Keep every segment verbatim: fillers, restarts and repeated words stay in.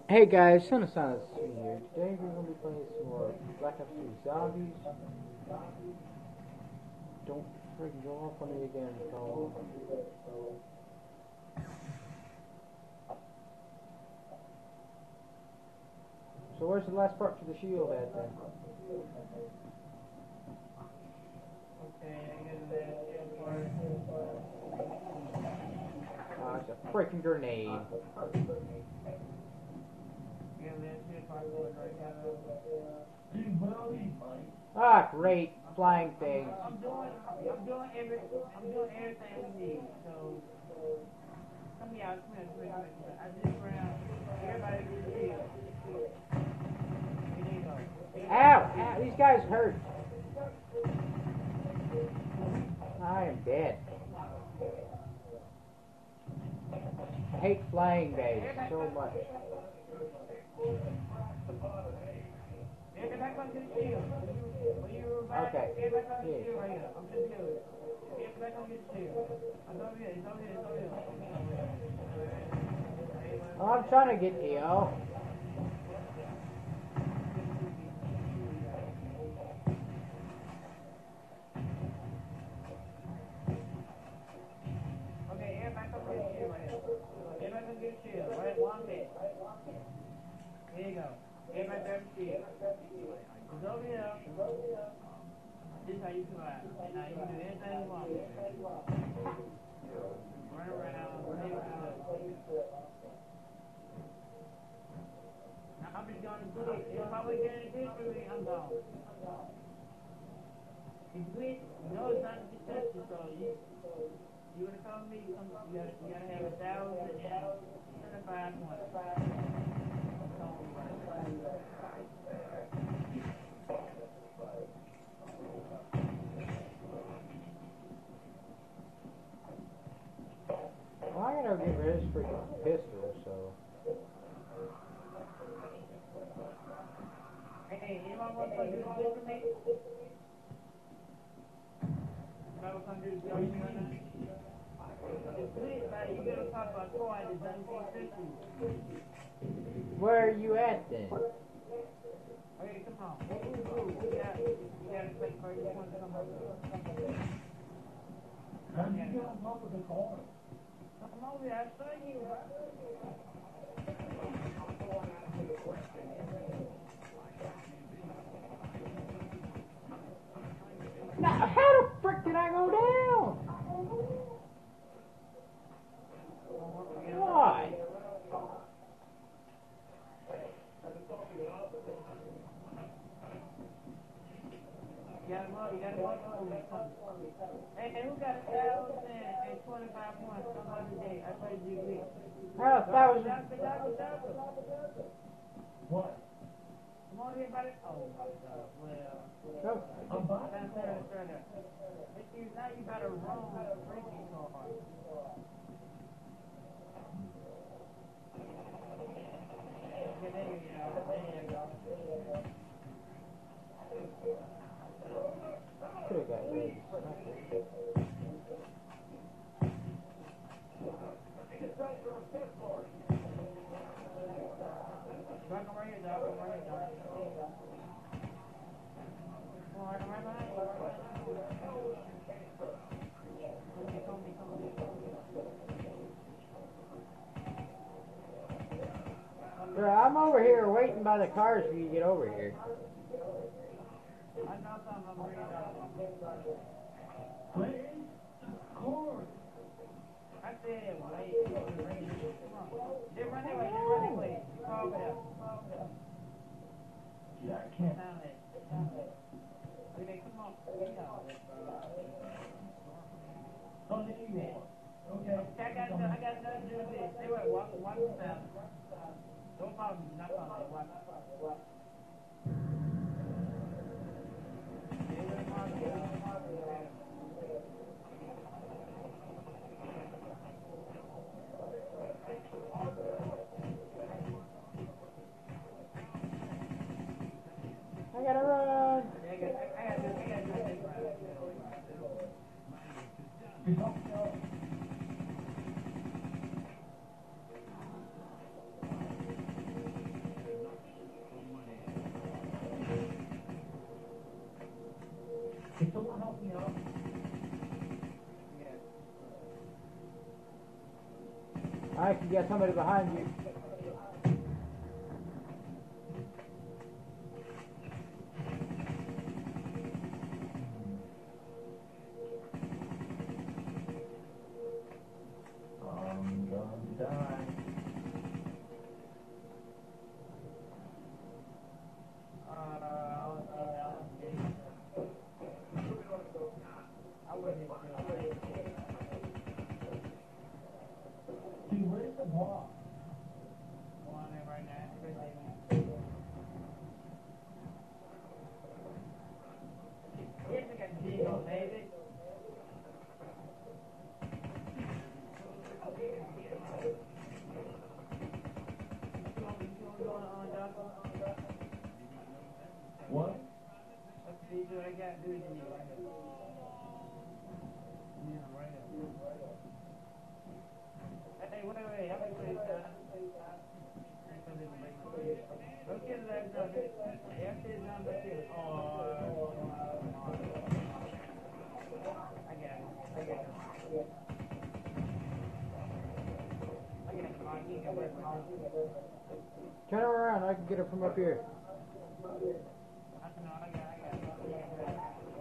Hey guys, Son of Silence here. Today we're going to be playing some more Black Ops three Zombies. Don't freaking go off on me again, Cole. So where's the last part to the shield at then? Okay, I get the last shield part. Ah, it's a freaking grenade. Get the last shield part going right now. Ah, great. Flying things. I'm doing, I'm doing every, I'm doing everything we need. So, come here, come here, come here, come here. I just ran. Everybody get the shield. Here you go. Ow! Ow! These guys hurt. I am dead. I hate flying guys so much. Everybody come to the shield. When you revive, Okay. everybody come to the Yeah. shield right here. I'm just doing it. Everybody come get the shield. It's over here, it's over here, it's over here. Oh, I'm trying to get to you. Okay, everybody come get the shield right here. Everybody come get the shield. Right, one minute. Here you go. Everybody grab the shield. It's over here. This is how you survive. Now you can do anything you want. Run around, play with it. Now I'm just gonna do it. If I was getting this for me, I'm gone. If you quit, you know it's not to touch you, so you you wanna come to me, you, come, you, gotta, you gotta have a thousand and seventy-five points. Come on, right. Well, I gotta get rid of this freaking pistol, so. Hey, anyone want to come do this for me? Anybody come do this for me right now? It's good, but you gotta talk about toy that doesn't fit you. Where are you at then? Okay, come on. Ooh, ooh, you gotta, you gotta click for you want to come over. How do you get on top of the car? Come over here, I saw you. Now, how the frick did I go down? Why? You gotta walk, you gotta walk over me. Hey, hey, who got a thousand and twenty-five points some other day? I played you week. How a thousand? Doctor, doctor, doctor. What? Come on, everybody. Oh, my God. Well, No. I'm down buying there, down there. But you, now you got a wrong freaking card. Okay, there you go. There you go. Could have got rid of this. Come right here, dog. Come right here, dog. Come on, come right behind you. Come here, come here, come here. Bro, I'm over here waiting by the cars for you to get over here. I know something. I'm bringing it out. Please? Of course. I said, wait. Come on. Just run that way. Just run that way. You call for that. Yeah, I can't. Down there. Down there. Okay, come on. Get out. On the E-War. Okay. Okay, I got nothing. I got nothing to do with this. Stay away. Walk, walk this down. Don't follow me. Not follow me. Watch. Watch. Stay away from me. I gotta run. Yeah, I got, I got, I got, I got this right. It's up. got somebody behind you. I'm gonna die. Uh, I wouldn't even feel like Dude, where's the block? on there right now. Everything. Here's like a deal, baby. What? Let's see what I got to do to you right here. Yeah, right here. Hey, wait, wait, how many ways, son? Don't get that number. After his number two. Oh, I got it. I got it. I got it. Oh, you can work from home. Turn her around. I can get her from up here. I know, I got it. I got it.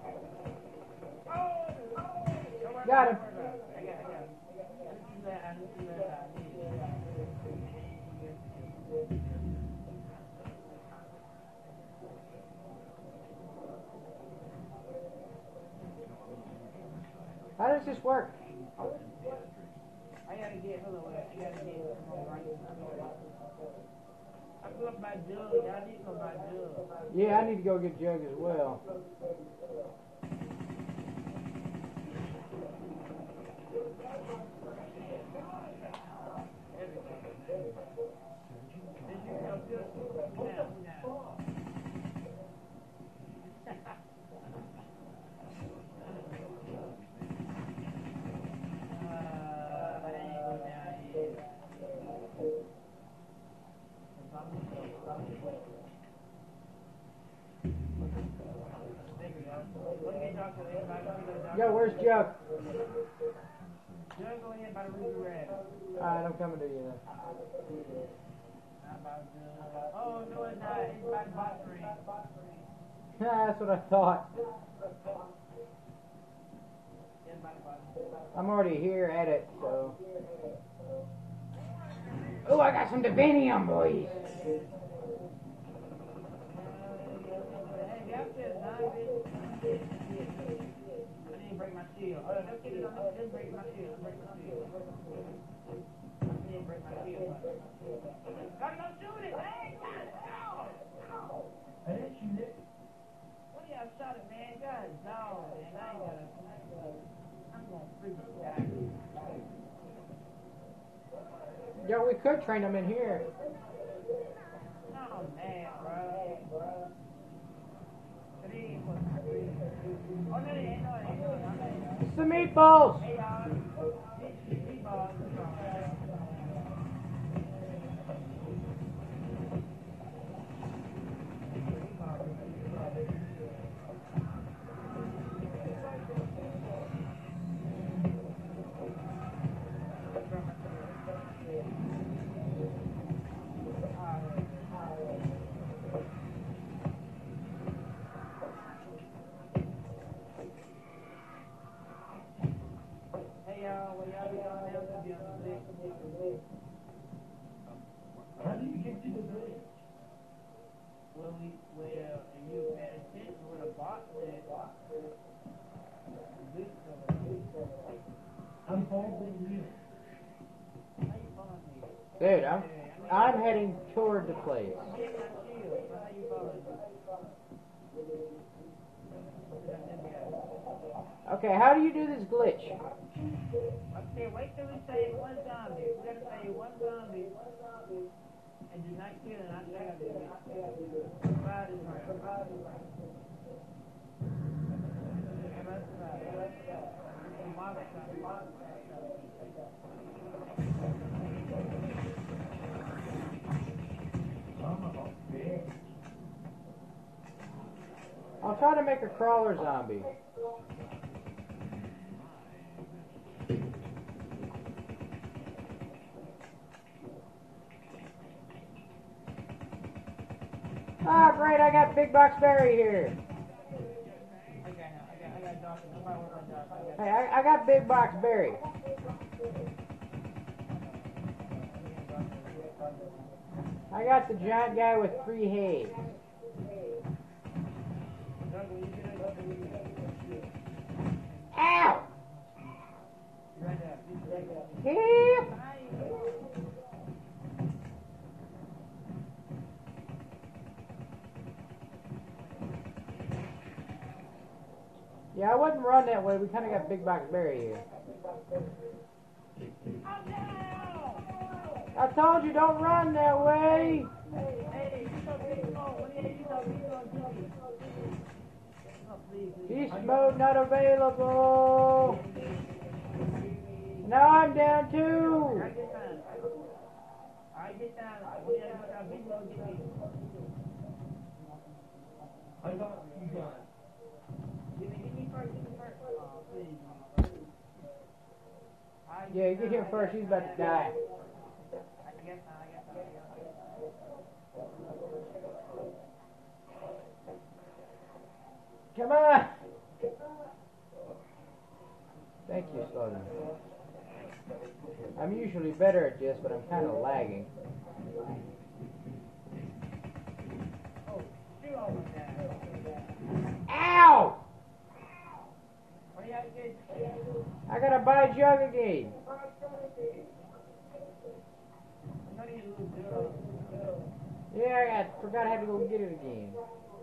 Oh! Don't worry Got about him. it. I got it. I got it. This is that. This is that. I need it. How does this work? I gotta get, hold on, I gotta get some more right. I feel like my jug, I need some of my jug. Yeah, I need to go get Jug as well. Yo, where's Jug? Jug going in by the Ruby Red. Alright, I'm coming to you then. How about Jug? Oh, no, it's not. It's by the box ring. That's what I thought. It's by the box ring. I'm already here at it, so. Oh, I got some Divinium, boys. Hey, that's it, nine, bitch. I didn't break my shield. Oh, don't get it on this. Just break my shield. Break my shield. I didn't break my shield. God, don't shoot it. Hey, God, no. I didn't shoot it. What do y'all shot it, man? God, dog, man. I ain't gonna. I'm gonna freaking die. Yo, we could train them in here. Oh, man, bro. It ain't what- Oh, no, it ain't. No, it ain't. No, it ain't. It's the meatballs. Hey, y'all. These meatballs. Hey, y'all. What y'all be on now? To be on the stick. How do you get to the bridge? Well, we, well, if you pay attention to what a box is, the boots over there. I'm following you. How you following me? Dude, I'm, I'm heading toward the place. I'm getting my shield, so how you following me? That's them guys. Okay, how do you do this glitch? Okay, wait till we say one zombie. We gotta say one zombie. And do not kill, and I say I do it. Survive this round. Everybody survive. The monster shot. Son of a bitch. I'll try to make a crawler zombie. Ah, great, I got Big Box Berry here. Okay, now, I got, I got Dawson. Nobody work on Dawson. I got Hey, I, I got Big Box Berry. I got the giant guy with three heads. Ow! Right there. Help! Yeah, I wouldn't run that way. We kind of got Big Box Berry here. I told you, don't run that way. Hey, you so big, oh, what do you so big, oh, please. Beast mode not available. Now I'm down too. I get down. I get down. What do you got that big mode get me? I got you got. Give me, give me first, give me first. Oh, please. I Yeah, you get him first. He's about to die. I guess not, I guess not, I guess not. Come on. Thank you, Slogan. I'm usually better at this, but I'm kind of lagging. Oh, shoot almost down. Ow! What do you have to get? I gotta buy a jug again. I know you lose zero. Yeah, I got, forgot I had to go get it again.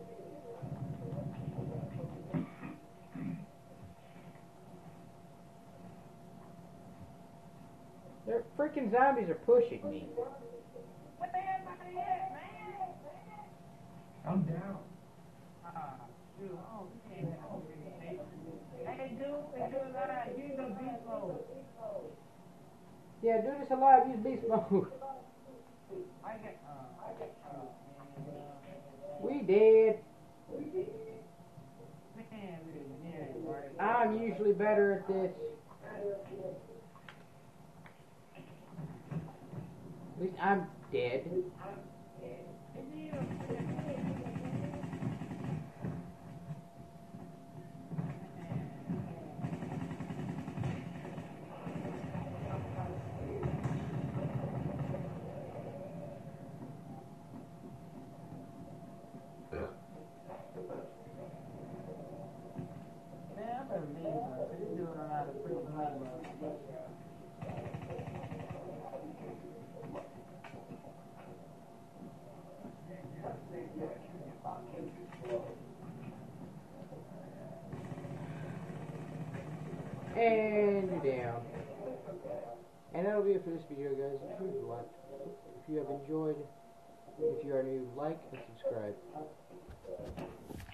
Their freaking zombies are pushing me. What the hell am I at, man? I'm down. Ah, shoot. Oh, you can't have no reputation. Hey, dude, hey, dude, alive. Use the beast mode. Yeah, do this alive, use beast mode. I get, uh, I get, uh, We did. man, we near it, right? I'm usually better at this. At least I'm dead. Man, I'm a leave, man. This dude don't know how to freaking play, bro. And you're down. And that'll be it for this video, guys. If you have liked, if you have enjoyed, if you are new, like and subscribe.